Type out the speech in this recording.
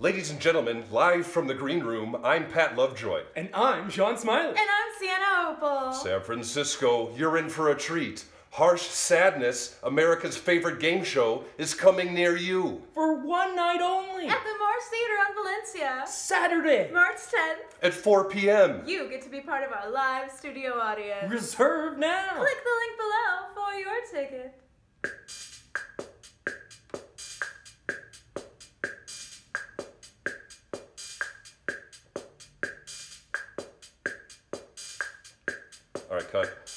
Ladies and gentlemen, live from the green room, I'm Pat Lovejoy. And I'm Sean Smiley. And I'm Sienna Opal. San Francisco, you're in for a treat. Harsh Sadness, America's favorite game show, is coming near you. For one night only. At the Marsh Theater on Valencia. Saturday, March 10th. At 4 p.m. You get to be part of our live studio audience. Reserve now. Click the link below for your ticket. All right, cut.